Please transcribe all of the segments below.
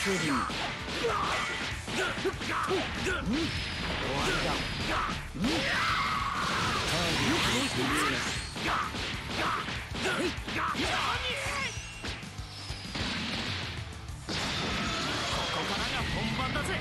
り終わりだ。ここからが本番だぜ。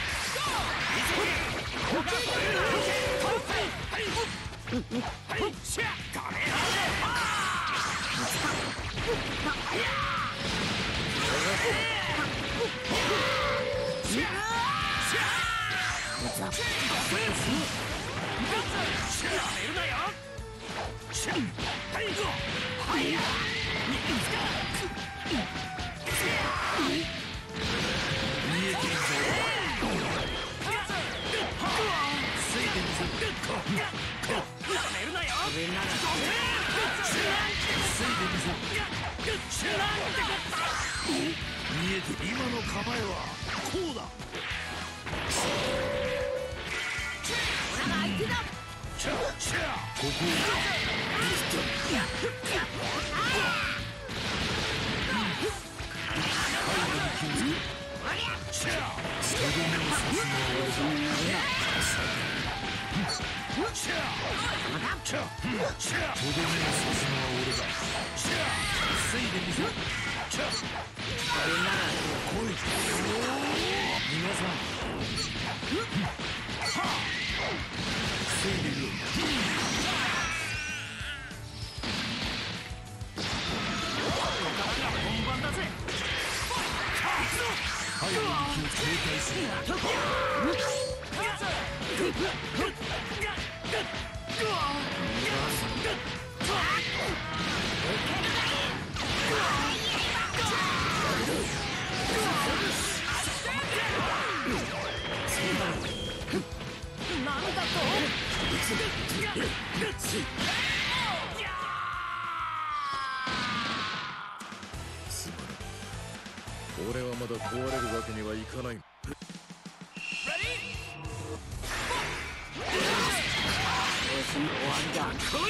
今の構えはこうだ。ここ俺はまだ壊れるわけにはいかない。終わりだ。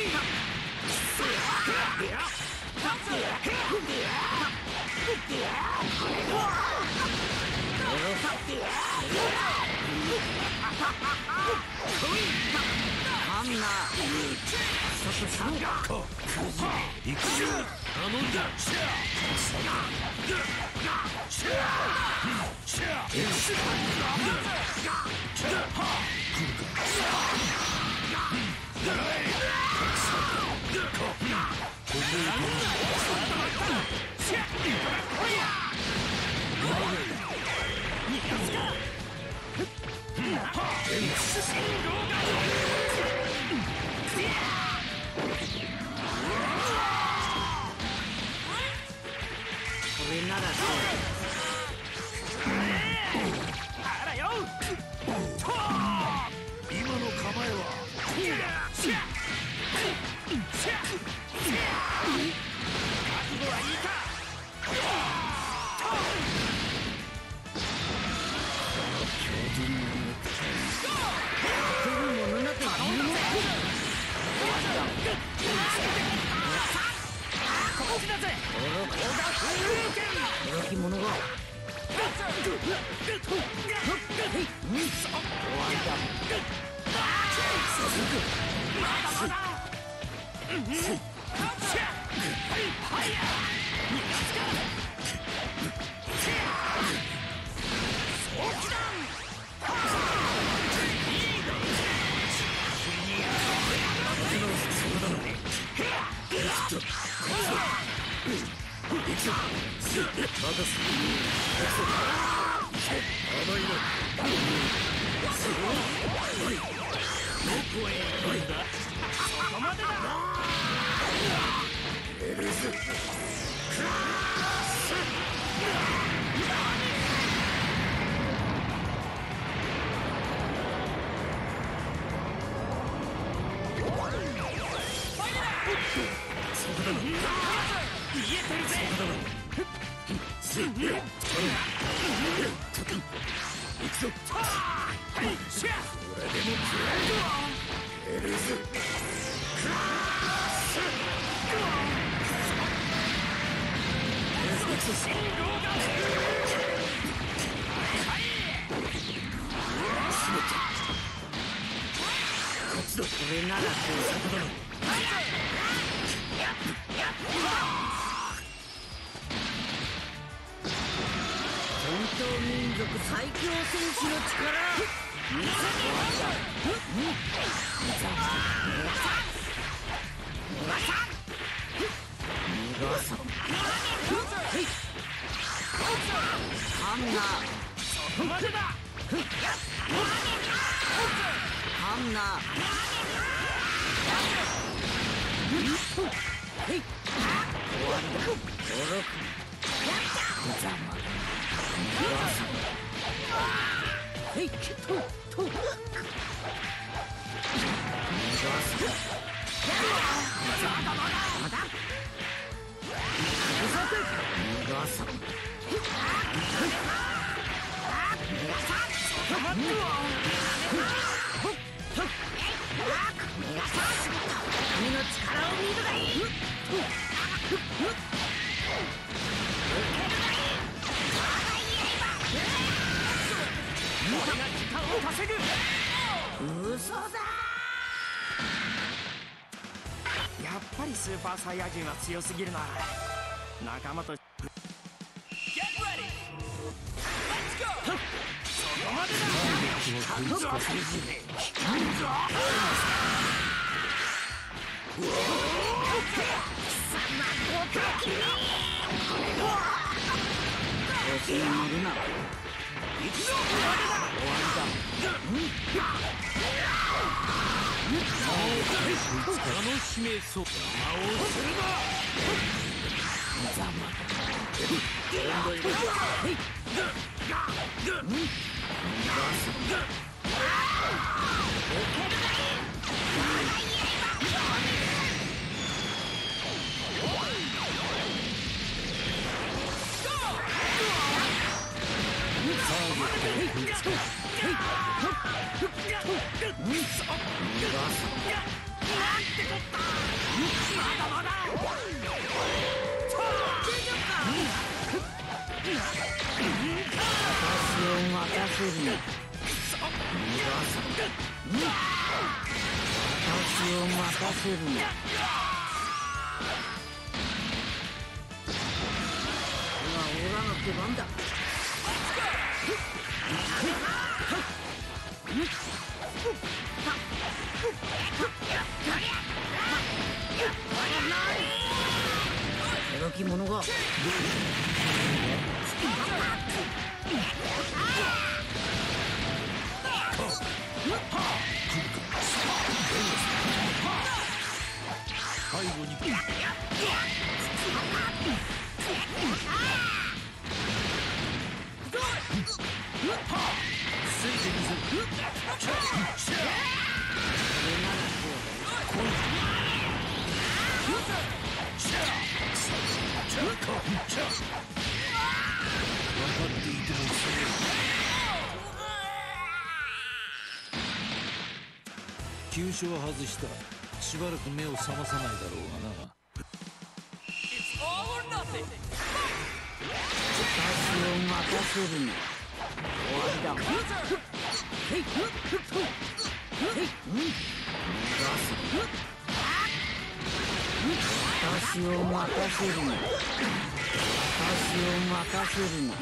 あんな行くよ。頼んだ。これなら今の構えはこうだ。 れならこう戦闘民族最強戦士の力見せてハンナそこまでだハンナ終わりだ驚くざまへいとまだ君の力を見るがいい。俺が時間を稼ぐ。嘘だ。 やっぱりスーパーサイヤ人は強すぎるな。仲間とそこまでだ。 楽しめそう。魔王するな。ざま。驚き者が背後に急所は外した。しばらく目を覚まさないだろうがな。私を任せるな。終わりだ。私を任せるな。私を任せるな。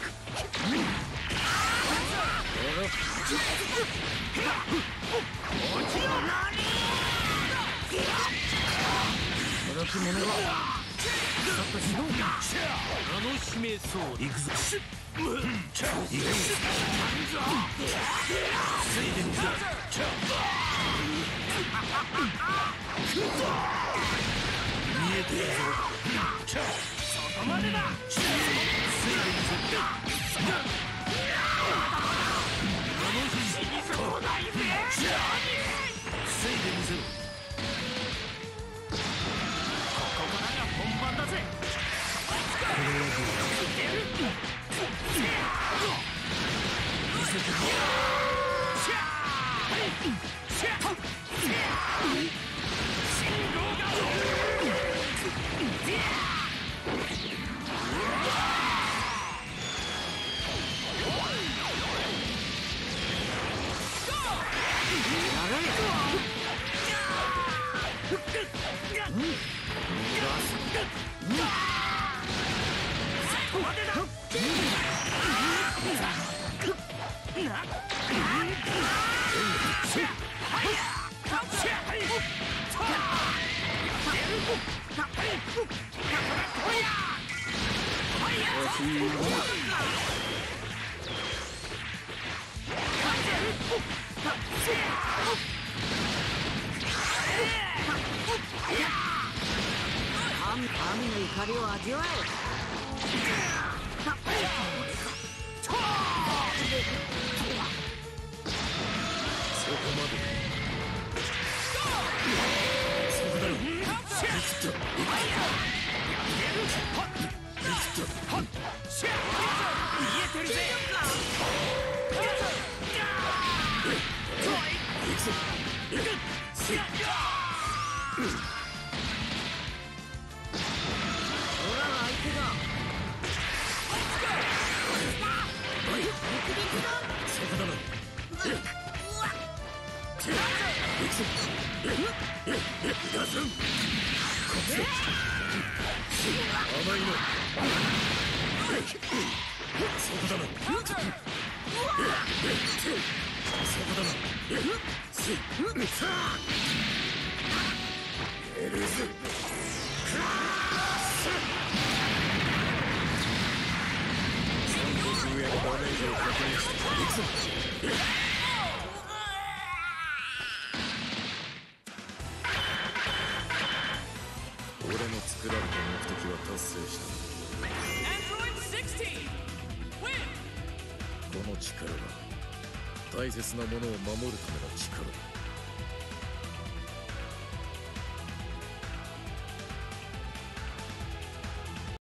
驚き者が楽しめそう。行くぞ。行くぞ。見えているぞ。そこまでだ。 こまでだ。 神の怒りを味わえ。 そこまで。そこだろ。 見えてるぜ。 俺らの相手がそこだろ。甘いの。そこだろ。そこだろ。エルズ350円ダメージを確認していくぞ。俺の作られた目的は達成した。この力は大切なものを守るための力だ。